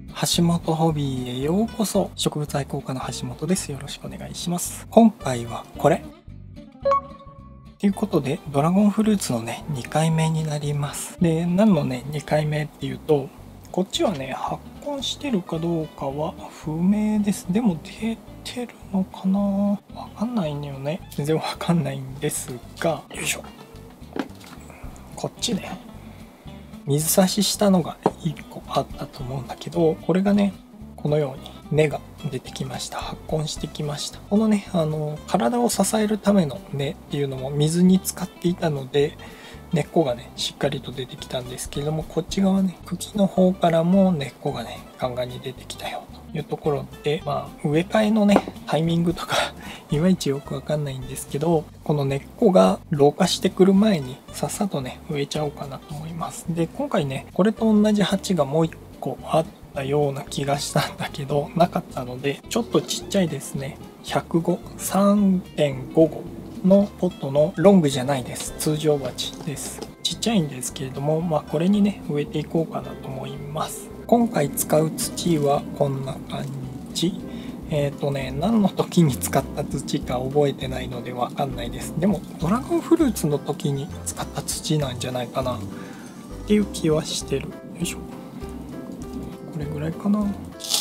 橋本ホビーへようこそ。植物愛好家の橋本です。よろしくお願いします。今回はこれということで、ドラゴンフルーツのね2回目になります。で、何のね2回目っていうと、こっちはね発根してるかどうかは不明です。でも出てるのかな、わかんないんよね。全然わかんないんですが、よいしょ。こっちね、水差ししたのが1個あったと思うんだけど、これがねこのように根が出てきました。発根してきました。このね体を支えるための根っていうのも水に浸かっていたので、根っこがねしっかりと出てきたんですけれども、こっち側ね、茎の方からも根っこがねガンガンに出てきたよというところで、植え替えのねタイミングとかいまいちよくわかんないんですけど、この根っこが老化してくる前にさっさとね植えちゃおうかなと思います。で、今回ねこれと同じ鉢がもう1個あったような気がしたんだけどなかったので、ちょっとちっちゃいですね、105 3.5 号のポットのロングじゃないです、通常鉢です。ちっちゃいんですけれども、これにね植えていこうかなと思います。今回使う土はこんな感じ。何の時に使った土か覚えてないのでわかんないです。でもドラゴンフルーツの時に使った土なんじゃないかなっていう気はしてる。よいしょ、これぐらいかな。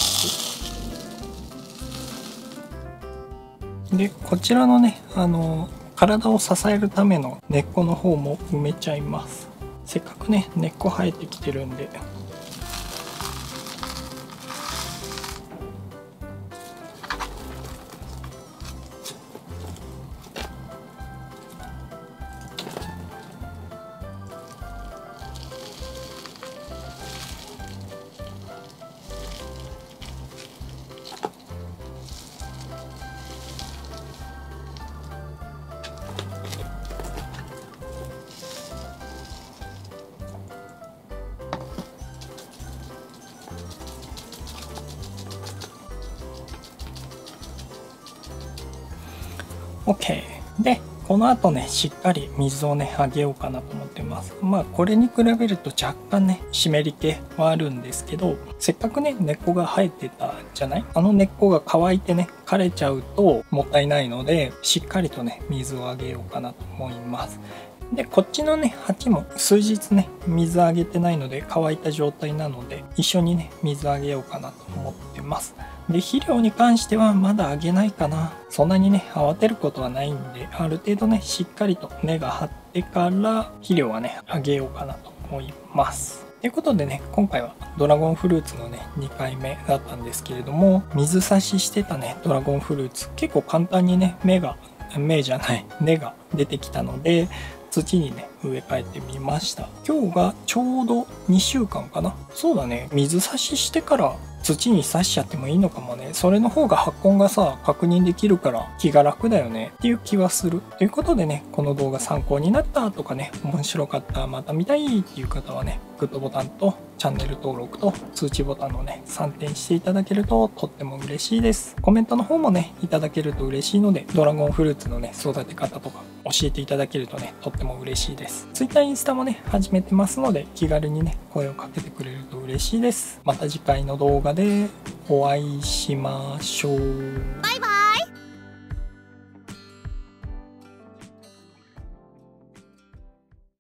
で、こちらのね体を支えるための根っこの方も埋めちゃいます。せっかくね根っこ生えてきてるんで。OK で、この後ねしっかり水をねあげようかなと思ってます。これに比べると若干ね湿り気はあるんですけど、せっかくね根っこが生えてたじゃない。根っこが乾いてね枯れちゃうともったいないので、しっかりとね水をあげようかなと思います。で、こっちのね鉢も数日ね水あげてないので乾いた状態なので、一緒にね水あげようかなと思ってます。で、肥料に関してはまだあげないかな。そんなにね慌てることはないんで、ある程度ねしっかりと根が張ってから肥料はねあげようかなと思います。ということでね、今回はドラゴンフルーツのね2回目だったんですけれども、水差ししてたねドラゴンフルーツ結構簡単にね根が出てきたので、土にね植え替えてみました。今日がちょうど2週間かな。そうだね、水差ししてから土に刺しちゃってもいいのかもね。それの方が発根がさ確認できるから気が楽だよねっていう気はする。ということでね、この動画参考になったとかね、面白かった、また見たいっていう方はね、グッドボタンとチャンネル登録と通知ボタンのね3点していただけるととっても嬉しいです。コメントの方もねいただけると嬉しいので、ドラゴンフルーツのね育て方とか教えていただけるとねとっても嬉しいです。Twitter、インスタもね始めてますので、気軽にね声をかけてくれると嬉しいです。また次回の動画でお会いしましょう。バイバイ。